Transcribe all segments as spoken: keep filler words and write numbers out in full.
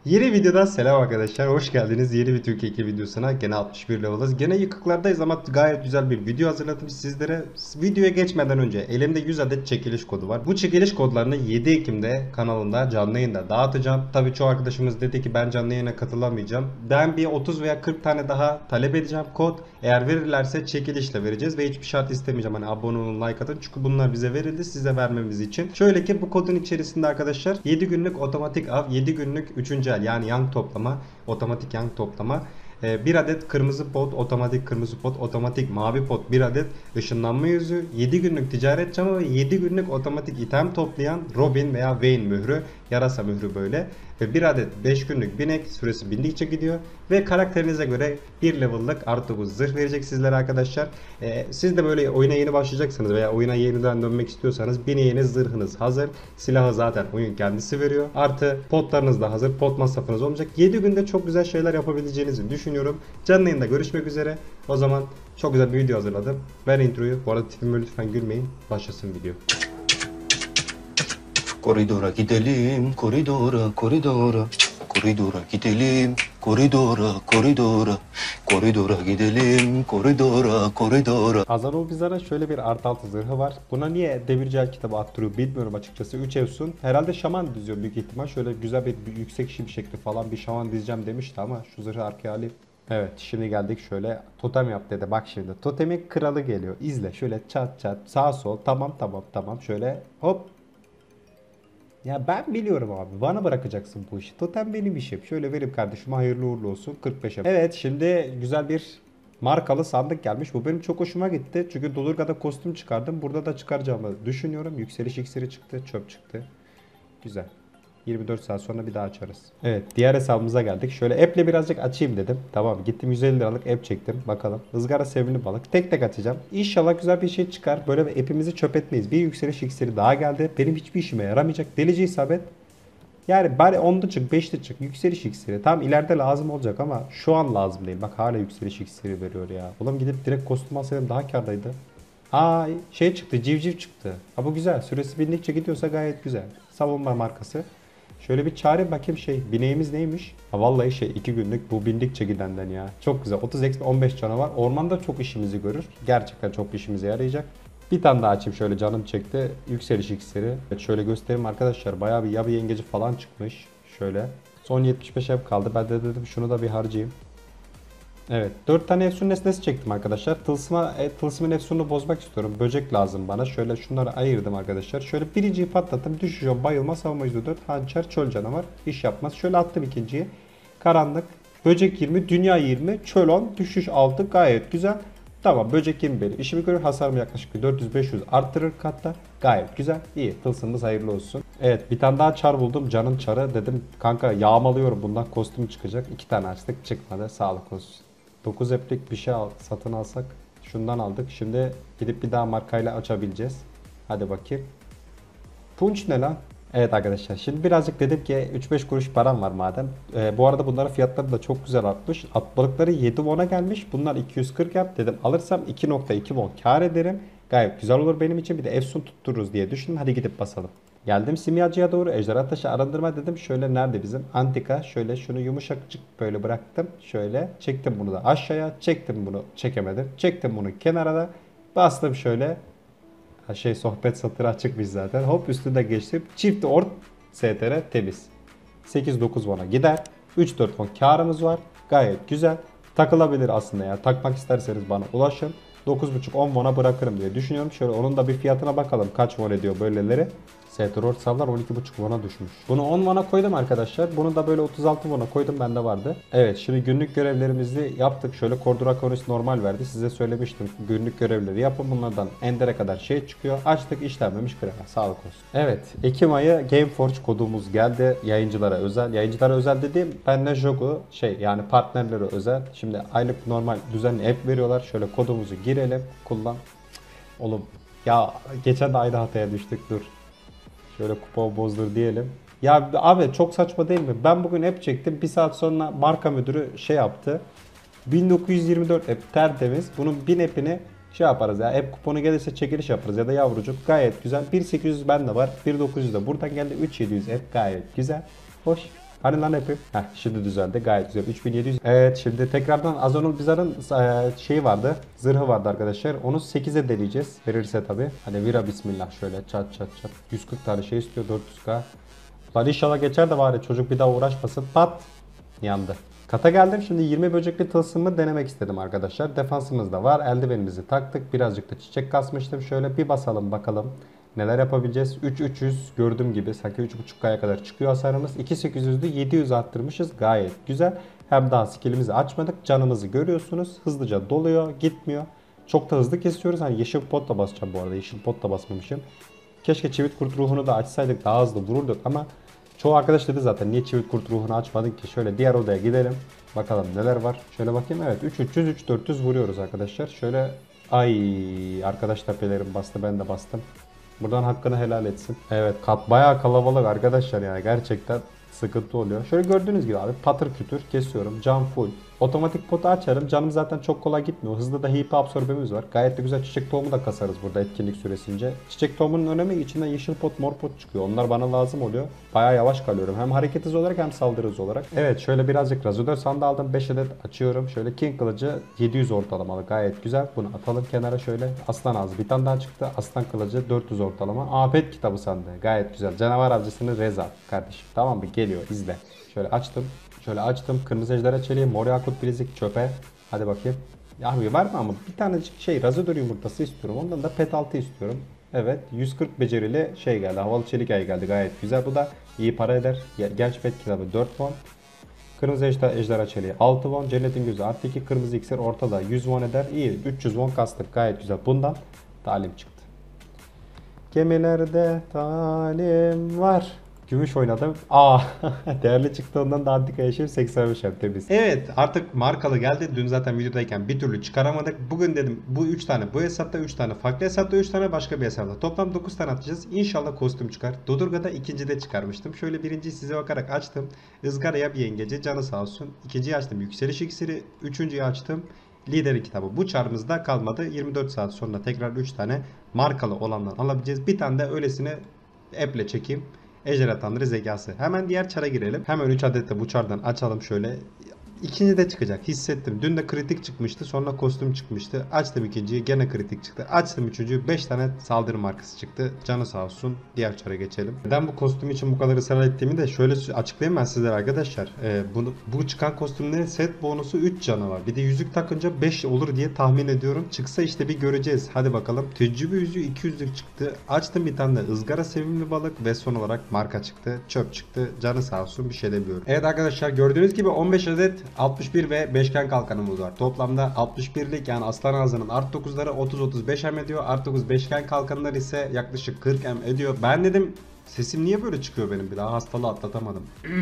Yeni videodan selam arkadaşlar. Hoş geldiniz. Yeni bir Türkiye iki videosuna. Gene altmış bir level'ız. Gene yıkıklardayız ama gayet güzel bir video hazırladım sizlere. Videoya geçmeden önce elimde yüz adet çekiliş kodu var. Bu çekiliş kodlarını yedi Ekim'de kanalında canlı yayında dağıtacağım. Tabii çoğu arkadaşımız dedi ki ben canlı yayına katılamayacağım. Ben bir otuz veya kırk tane daha talep edeceğim kod. Eğer verirlerse çekilişle vereceğiz ve hiçbir şart istemeyeceğim. Hani abone olun, like atın. Çünkü bunlar bize verildi size vermemiz için. Şöyle ki bu kodun içerisinde arkadaşlar yedi günlük otomatik av, yedi günlük üçüncü el yani yan toplama, otomatik yan toplama, bir adet kırmızı pot, otomatik kırmızı pot, otomatik mavi pot, bir adet ışınlanma yüzüğü, yedi günlük ticaret camı ve yedi günlük otomatik item toplayan Robin veya Vayne mührü, yarasa mührü böyle. Ve bir adet beş günlük binek, süresi bindikçe gidiyor. Ve karakterinize göre bir level'lık artı dokuz zırh verecek sizlere arkadaşlar. Ee, siz de böyle oyuna yeni başlayacaksınız veya oyuna yeniden dönmek istiyorsanız bineğiniz, zırhınız hazır. Silahı zaten oyun kendisi veriyor. Artı potlarınız da hazır. Pot masrafınız olmayacak. yedi günde çok güzel şeyler yapabileceğinizi düşünüyorum. Canlı yayında görüşmek üzere. O zaman çok güzel bir video hazırladım. Ver introyu. Bu arada tipime lütfen gülmeyin. Başlasın video. Koridora gidelim, koridora, koridora. Koridora gidelim, koridora, koridora. Koridora gidelim, koridora, koridora. Azanol Bizar'a şöyle bir artı altı zırhı var. Buna niye demirci el kitabı attırıyor bilmiyorum açıkçası. üç Efsun. Herhalde şaman diziyor büyük ihtimal. Şöyle güzel bir, bir yüksek şimşekli falan bir şaman dizeceğim demişti ama şu zırhı arkaya alayım. Evet şimdi geldik şöyle totem yap dedi. Bak şimdi totemin kralı geliyor. İzle şöyle çat çat sağ sol tamam tamam tamam şöyle hop. Ya ben biliyorum abi. Bana bırakacaksın bu işi. Totem benim işim. Şöyle verip kardeşime hayırlı uğurlu olsun. kırk beşe. Evet şimdi güzel bir markalı sandık gelmiş. Bu benim çok hoşuma gitti. Çünkü Dodurga'da kostüm çıkardım. Burada da çıkaracağımı düşünüyorum. Yükseliş iksiri çıktı. Çöp çıktı. Güzel. yirmi dört saat sonra bir daha açarız. Evet diğer hesabımıza geldik. Şöyle app'le birazcık açayım dedim. Tamam gittim yüz elli liralık app çektim. Bakalım. Izgara sevimli balık. Tek tek açacağım. İnşallah güzel bir şey çıkar. Böyle bir app'imizi çöp etmeyiz. Bir yükseliş iksiri daha geldi. Benim hiçbir işime yaramayacak. Delici isabet. Yani bari onda çık, beşte çık. Yükseliş iksiri. Tamam ileride lazım olacak ama şu an lazım değil. Bak hala yükseliş iksiri veriyor ya. Ulan gidip direkt kostüm alsaydım daha kârdaydı. Aa şey çıktı, civciv çıktı. Ha bu güzel. Süresi bindikçe gidiyorsa gayet güzel. Savunma markası. Şöyle bir çağırayım bakayım şey. Bineğimiz neymiş? Ha vallahi şey iki günlük bu bindikçe gidenden ya. Çok güzel. otuz eksi on beş canavar. Ormanda çok işimizi görür. Gerçekten çok işimize yarayacak. Bir tane daha açayım şöyle canım çekti. Yükseliş iksiri. Evet şöyle göstereyim arkadaşlar. Bayağı bir yabi yengeci falan çıkmış. Şöyle. Son yetmiş beş ev kaldı. Ben de dedim şunu da bir harcayayım. Evet. dört tane efsun nesnesi çektim arkadaşlar. Tılsıma, e, tılsımın efsununu bozmak istiyorum. Böcek lazım bana. Şöyle şunları ayırdım arkadaşlar. Şöyle birinciyi patlattım. Düşüyor. Bayılma. Savunma yüzde dört. Hançer. Çöl canavar. İş yapmaz. Şöyle attım ikinciyi. Karanlık. Böcek yirmi. Dünya yirmi. Çöl on. Düşüş altı. Gayet güzel. Tamam. Böcek yirmi benim. İşimi görür. Hasarımı yaklaşık dört yüz beş yüz arttırır katta. Gayet güzel. İyi. Tılsımımız hayırlı olsun. Evet. Bir tane daha çar buldum. Canın çarı. Dedim kanka yağmalıyorum. Bundan kostüm çıkacak. İki tane açtık. Çıkmadı. Sağlık olsun. dokuz app'lik bir şey al, satın alsak. Şundan aldık. Şimdi gidip bir daha markayla açabileceğiz. Hadi bakayım. Punch ne lan? Evet arkadaşlar şimdi birazcık dedim ki üç beş kuruş param var madem. Ee, bu arada bunların fiyatları da çok güzel artmış. At balıkları yedi won'a gelmiş. Bunlar iki yüz kırk yap dedim. Alırsam iki nokta iki won kar ederim. Gayet güzel olur benim için. Bir de efsun tuttururuz diye düşündüm. Hadi gidip basalım. Geldim simyacıya doğru ejderha taşı arındırma dedim. Şöyle nerede bizim antika? Şöyle şunu yumuşakçık böyle bıraktım. Şöyle çektim bunu da aşağıya. Çektim bunu çekemedim. Çektim bunu kenara da. Bastım şöyle. Ha şey sohbet satırı açıkmış zaten. Hop üstünde geçtim. Çift ort S T R temiz. sekiz dokuz won'a gider. üç dört won karımız var. Gayet güzel. Takılabilir aslında ya. Takmak isterseniz bana ulaşın. dokuz buçuk on won'a bırakırım diye düşünüyorum. Şöyle onun da bir fiyatına bakalım. Kaç won ediyor böyleleri. Setrort savlar on iki buçuk won'a düşmüş. Bunu on won'a koydum arkadaşlar. Bunu da böyle otuz altı won'a koydum. Bende vardı. Evet şimdi günlük görevlerimizi yaptık. Şöyle Cordura Conus normal verdi. Size söylemiştim. Günlük görevleri yapın. Bunlardan Ender'e kadar şey çıkıyor. Açtık işlenmemiş krema. Sağlık olsun. Evet. Ekim ayı Gameforge kodumuz geldi. Yayıncılara özel. Yayıncılara özel dediğim benle Jogu şey yani partnerlere özel. Şimdi aylık normal düzenli app veriyorlar. Şöyle kodumuzu girelim. Kullan. Oğlum ya geçen de aynı hataya düştük. Dur. Şöyle kupa bozdur diyelim. Ya abi çok saçma değil mi? Ben bugün app çektim. Bir saat sonra marka müdürü şey yaptı. bin dokuz yüz yirmi dört app tertemiz. Bunun bin app'ini şey yaparız ya. App kuponu gelirse çekiliş yaparız ya da yavrucuk. Gayet güzel. bin sekiz yüz bende var. bin dokuz yüz de buradan geldi. üç bin yedi yüz app gayet güzel. Hoş. Hani lan hepim. Heh şimdi düzeldi. Gayet güzel. üç bin yedi yüz. Evet şimdi tekrardan Azonul Bizar'ın e, şeyi vardı. Zırhı vardı arkadaşlar. Onu sekize deneyeceğiz. Verirse tabi. Hani vira bismillah şöyle çat çat çat. yüz kırk tane şey istiyor. dört yüz k. Lan inşallah geçer de bari çocuk bir daha uğraşmasın. Pat. Yandı. Kata geldim. Şimdi yirmi böcekli tılsımı denemek istedim arkadaşlar. Defansımız da var. Eldivenimizi taktık. Birazcık da çiçek kasmıştım. Şöyle bir basalım bakalım. Neler yapabileceğiz? üç bin üç yüz gördüğüm gibi sanki üç buçuk kaya kadar çıkıyor hasarımız. iki bin sekiz yüz'dü yedi yüz arttırmışız. Gayet güzel. Hem daha skillimizi açmadık. Canımızı görüyorsunuz. Hızlıca doluyor. Gitmiyor. Çok da hızlı kesiyoruz. Hani yeşil pot da basacağım bu arada. Yeşil pot da basmamışım. Keşke çivit kurt ruhunu da açsaydık. Daha hızlı vururduk ama çoğu arkadaş dedi zaten niye çivit kurt ruhunu açmadın ki? Şöyle diğer odaya gidelim. Bakalım neler var. Şöyle bakayım. Evet üç bin üç yüz üç bin dört yüz vuruyoruz arkadaşlar. Şöyle ay arkadaşlar pelerin bastı ben de bastım. Buradan hakkını helal etsin. Evet kat bayağı kalabalık arkadaşlar yani gerçekten sıkıntı oluyor. Şöyle gördüğünüz gibi abi patır kütür kesiyorum. Can full. Otomatik potu açarım. Canım zaten çok kolay gitmiyor. Hızlı da H P absorbemiz var. Gayet de güzel çiçek tohumu da kasarız burada etkinlik süresince. Çiçek tohumunun önemi içinden yeşil pot mor pot çıkıyor. Onlar bana lazım oluyor. Bayağı yavaş kalıyorum. Hem hareket hızı olarak hem saldırı hızı olarak. Evet şöyle birazcık razodör sandığı aldım. beş adet açıyorum. Şöyle king kılıcı yedi yüz ortalamalı. Gayet güzel. Bunu atalım kenara şöyle. Aslan ağzı bir tane daha çıktı. Aslan kılıcı dört yüz ortalama. Afet kitabı sandığı. Gayet güzel. Canavar avcısını Reza kardeşim. Tamam mı? Geliyor izle. Şöyle açtım. Şöyle açtım. Kırmızı ejderha çeliği, mor yakut bilezik çöpe. Hadi bakayım. Ya bir var mı ama bir tanecik şey razodör yumurtası istiyorum. Ondan da pet altı istiyorum. Evet yüz kırk becerili şey geldi. Havalı çelik ay geldi. Gayet güzel. Bu da iyi para eder. Genç pet kitabı dört won. Kırmızı ejderha, ejderha çeliği altı won. Cennetin gözü artı iki. Kırmızı iksir ortada yüz won eder. İyi. üç yüz won kastık. Gayet güzel. Bundan talim çıktı. Gemilerde talim var. Gümüş oynadım. Aa değerli çıktığından da antika yaşım seksen beş hem temiz. Evet artık markalı geldi. Dün zaten videodayken bir türlü çıkaramadık. Bugün dedim bu üç tane bu hesapta üç tane farklı hesapta üç tane başka bir hesapta. Toplam dokuz tane atacağız. İnşallah kostüm çıkar. Dodurga'da ikincide çıkarmıştım. Şöyle birinciyi size bakarak açtım. Izgaraya bir yengeci canı sağ olsun. İkinciyi açtım. Yükseliş iksiri. Üçüncüyü açtım. Lideri kitabı. Bu çarımızda kalmadı. yirmi dört saat sonra tekrar üç tane markalı olandan alabileceğiz. Bir tane de öylesine app'le çekeyim. Ejderha Tanrı zekası. Hemen diğer çara girelim. Hemen üç adet de bu çardan açalım şöyle. İkinci de çıkacak. Hissettim. Dün de kritik çıkmıştı. Sonra kostüm çıkmıştı. Açtım ikinciyi. Gene kritik çıktı. Açtım üçüncüyü. beş tane saldırı markası çıktı. Canı sağ olsun. Diğer çara geçelim. Neden bu kostüm için bu kadar ısrar ettiğimi de şöyle açıklayayım ben sizlere arkadaşlar. Ee, bunu, bu çıkan kostümlerin set bonusu üç canı var. Bir de yüzük takınca beş olur diye tahmin ediyorum. Çıksa işte bir göreceğiz. Hadi bakalım. Tecrübe yüzüğü iki yüzlük çıktı. Açtım bir tane de ızgara sevimli balık ve son olarak marka çıktı. Çöp çıktı. Canı sağ olsun. Bir şey demiyorum. Evet arkadaşlar gördüğünüz gibi on beş adet altmış bir ve beşgen kalkanımız var. Toplamda altmış birlik yani aslan ağzının art dokuzları otuz otuz beş em ediyor. Art dokuz beşgen kalkanlar ise yaklaşık kırk em ediyor. Ben dedim sesim niye böyle çıkıyor benim bir daha hastalığı atlatamadım.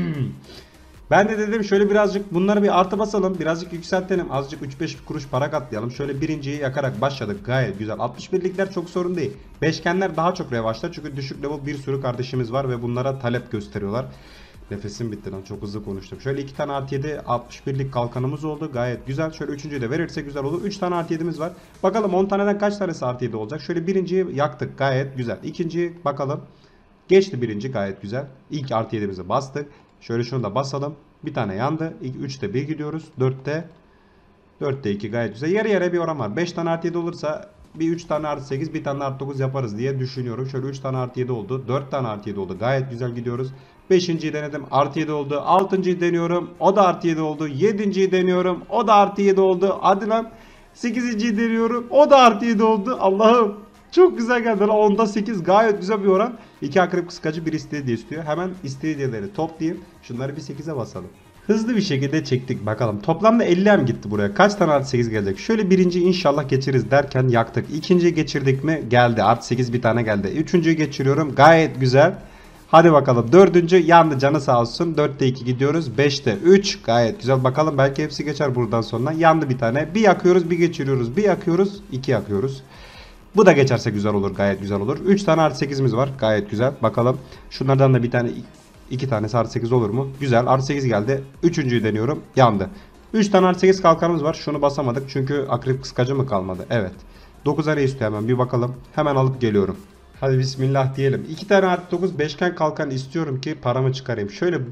Ben de dedim şöyle birazcık bunları bir artı basalım. Birazcık yükseltelim. Azıcık üç beş kuruş para katlayalım. Şöyle birinciyi yakarak başladık. Gayet güzel. altmış birlikler çok sorun değil. Beşgenler daha çok revaçta. Çünkü düşük level bir sürü kardeşimiz var ve bunlara talep gösteriyorlar. Nefesim bitti lan çok hızlı konuştum. Şöyle iki tane artı yedi altmış birlik kalkanımız oldu. Gayet güzel. Şöyle üçüncüyü de verirse güzel olur. üç tane artı yedimiz var. Bakalım on taneden kaç tanesi artı yedi olacak. Şöyle birinciyi yaktık. Gayet güzel. İkinciyi bakalım. Geçti birinci gayet güzel. İlk artı yedimizi bastık. Şöyle şunu da basalım. Bir tane yandı. üçte bir gidiyoruz. dörtte dörtte iki gayet güzel. Yarı yarıya bir oran var. beş tane artı yedi olursa bir üç tane artı sekiz bir tane artı dokuz yaparız diye düşünüyorum. Şöyle üç tane artı yedi oldu. dört tane artı yedi oldu. Gayet güzel gidiyoruz. beşinciyi denedim. Artı yedi oldu. altıncıyı deniyorum. O da artı yedi oldu. yedinciyi deniyorum. O da artı yedi oldu. Hadi lan. sekizinciyi deniyorum. O da artı yedi oldu. Allah'ım. Çok güzel geldi. onda sekiz gayet güzel bir oran. iki akrep kıskacı bir istiridye istiyor. Hemen istiridyeleri toplayayım. Şunları bir sekize basalım. Hızlı bir şekilde çektik bakalım. Toplamda elli em gitti buraya. Kaç tane artı sekiz gelecek? Şöyle birinci inşallah geçeriz derken yaktık. İkinciyi geçirdik mi? Geldi. Artı sekiz bir tane geldi. Üçüncüyü geçiriyorum. Gayet güzel. Hadi bakalım. Dördüncü yandı canı sağ olsun. dörtte iki gidiyoruz. beşte üç gayet güzel. Bakalım belki hepsi geçer buradan sonra. Yandı bir tane. Bir yakıyoruz bir geçiriyoruz. Bir yakıyoruz. iki yakıyoruz. Bu da geçerse güzel olur. Gayet güzel olur. üç tane artı sekizimiz var. Gayet güzel. Bakalım. Şunlardan da bir tane iki tanesi artı sekiz olur mu? Güzel. Artı sekiz geldi. Üçüncüyü deniyorum. Yandı. üç tane artı sekiz kalkanımız var. Şunu basamadık. Çünkü akrep kıskacı mı kalmadı? Evet. dokuz araya istiyor hemen. Bir bakalım. Hemen alıp geliyorum. Hadi bismillah diyelim. iki tane artı dokuz beşgen kalkan istiyorum ki paramı çıkarayım. Şöyle bunu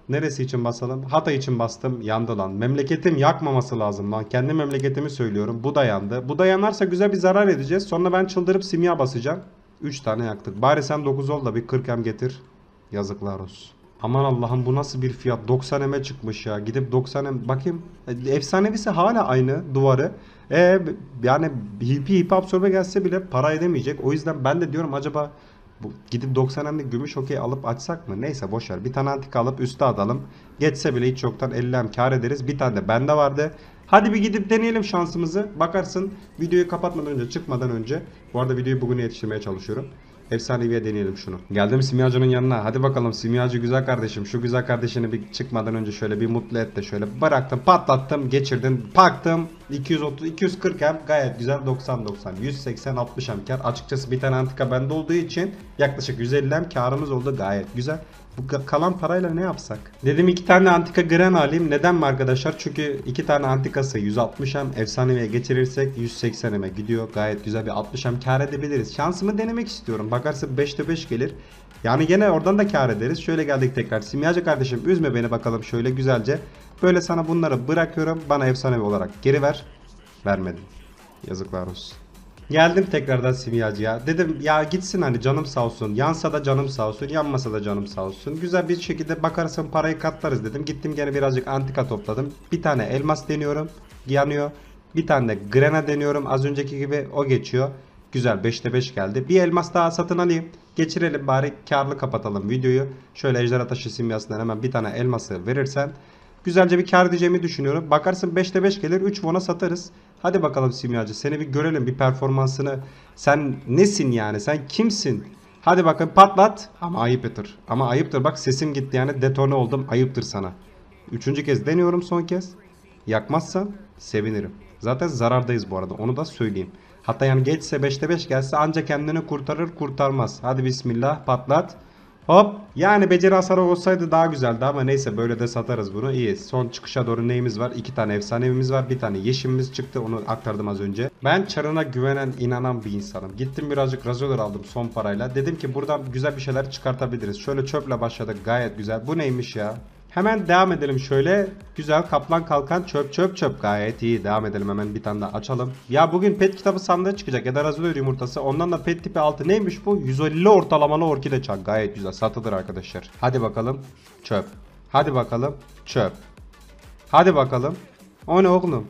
Neresi için basalım? Hatay için bastım. Yandı lan. Memleketim yakmaması lazım lan. Kendi memleketimi söylüyorum. Bu da yandı. Bu da yanarsa güzel bir zarar edeceğiz. Sonra ben çıldırıp simya basacağım. üç tane yaktık. Bari sen dokuz ol da bir kırk em getir. Yazıklar olsun. Aman Allah'ım, bu nasıl bir fiyat? doksan eme çıkmış ya. Gidip doksan em bakayım. Efsanevisi hala aynı duvarı. E yani hipi hipi absorbe gelse bile para edemeyecek. O yüzden ben de diyorum acaba bu, gidip doksan emlik gümüş okey alıp açsak mı? Neyse boşver. Bir tane antika alıp üste atalım. Geçse bile hiç yoktan elli em kar ederiz. Bir tane de bende vardı. Hadi bir gidip deneyelim şansımızı. Bakarsın videoyu kapatmadan önce, çıkmadan önce. Bu arada videoyu bugün yetiştirmeye çalışıyorum. Efsaneviye deneyelim şunu. Geldim simyacının yanına. Hadi bakalım simyacı güzel kardeşim. Şu güzel kardeşini bir çıkmadan önce şöyle bir mutlu et de şöyle bıraktım, patlattım, geçirdim, paktım. iki yüz otuz iki yüz kırk em gayet güzel. doksan doksan yüz seksen altmış em kar. Açıkçası bir tane antika bende olduğu için yaklaşık yüz elli em karımız oldu, gayet güzel. Bu kalan parayla ne yapsak? Dedim iki tane antika gren alayım. Neden mi arkadaşlar? Çünkü iki tane antikası yüz altmış em, efsaneviye geçirirsek yüz seksen eme gidiyor. Gayet güzel bir altmış em kar edebiliriz. Şansımı denemek istiyorum. Bakarsın beşte beş gelir. Yani gene oradan da kar ederiz. Şöyle geldik tekrar. Simyacı kardeşim üzme beni bakalım şöyle güzelce. Böyle sana bunları bırakıyorum. Bana efsanevi olarak geri ver. Vermedim. Yazıklar olsun. Geldim tekrardan simyacıya. Dedim ya gitsin, hani canım sağ olsun. Yansa da canım sağ olsun. Yanmasa da canım sağ olsun. Güzel bir şekilde bakarsın parayı katlarız dedim. Gittim gene birazcık antika topladım. Bir tane elmas deniyorum. Yanıyor. Bir tane de grena deniyorum. Az önceki gibi o geçiyor. Güzel, beşte beş geldi. Bir elmas daha satın alayım. Geçirelim bari, karlı kapatalım videoyu. Şöyle ejderha taşı simyasından hemen bir tane elması verirsen güzelce bir kar edeceğimi düşünüyorum. Bakarsın beşte beş gelir, üç won'a satarız. Hadi bakalım simyacı, seni bir görelim, bir performansını. Sen nesin yani, sen kimsin? Hadi bakın patlat. Ama ayıptır. Ama ayıptır, bak sesim gitti yani, detone oldum, ayıptır sana. Üçüncü kez deniyorum, son kez. Yakmazsan sevinirim. Zaten zarardayız bu arada, onu da söyleyeyim. Hatta yani geçse beşte beş gelse ancak kendini kurtarır kurtarmaz. Hadi bismillah patlat. Hop. Yani beceri hasarı olsaydı daha güzeldi ama neyse, böyle de satarız bunu. İyi. Son çıkışa doğru neyimiz var? İki tane efsanevimiz var. Bir tane yeşimimiz çıktı. Onu aktardım az önce. Ben çarına güvenen, inanan bir insanım. Gittim birazcık razolör aldım son parayla. Dedim ki buradan güzel bir şeyler çıkartabiliriz. Şöyle çöple başladık. Gayet güzel. Bu neymiş ya? Hemen devam edelim şöyle. Güzel kaplan kalkan çöp çöp çöp, gayet iyi. Devam edelim, hemen bir tane daha açalım. Ya bugün pet kitabı sandığı çıkacak ya da razolör yumurtası. Ondan da pet tipi altı neymiş bu? yüz elli ortalamalı orkide çak, gayet güzel satılır arkadaşlar. Hadi bakalım çöp. Hadi bakalım çöp. Hadi bakalım. O ne oğlum?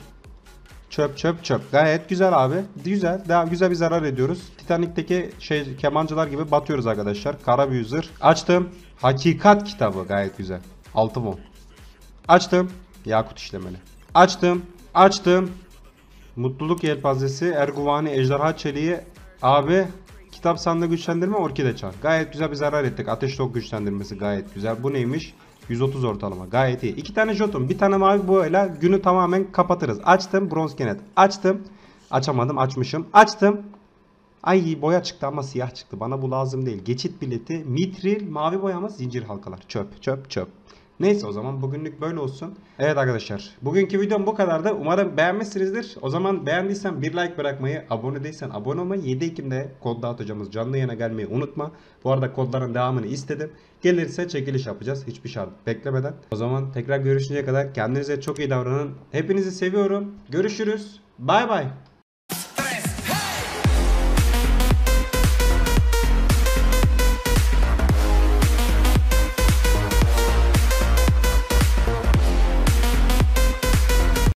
Çöp çöp çöp. Gayet güzel abi. Güzel. Daha güzel bir zarar ediyoruz. Titanik'teki şey kemancılar gibi batıyoruz arkadaşlar. Kara büyü zırh. Açtım. Hakikat kitabı, gayet güzel. altı won. Açtım. Yakut işlemeli. Açtım. Açtım. Mutluluk yelpazesi. Erguvani ejderha çeliği. Abi kitap sandığı güçlendirme orkide çar. Gayet güzel bir zarar ettik. Ateş tok güçlendirmesi gayet güzel. Bu neymiş? yüz otuz ortalama. Gayet iyi. İki tane jeton. Bir tane mavi boyayla günü tamamen kapatırız. Açtım. Bronz kenet. Açtım. Açamadım. Açmışım. Açtım. Ay boya çıktı ama siyah çıktı. Bana bu lazım değil. Geçit bileti, mitril, mavi boyama, zincir halkalar. Çöp çöp çöp. Neyse o zaman bugünlük böyle olsun. Evet arkadaşlar, bugünkü videom bu kadardı. Umarım beğenmişsinizdir. O zaman beğendiysen bir like bırakmayı, abone değilsen abone olmayı, yedi Ekim'de kod dağıtacağımız canlı yayına gelmeyi unutma. Bu arada kodların devamını istedim. Gelirse çekiliş yapacağız hiçbir şart beklemeden. O zaman tekrar görüşünceye kadar kendinize çok iyi davranın. Hepinizi seviyorum. Görüşürüz. Bay bay.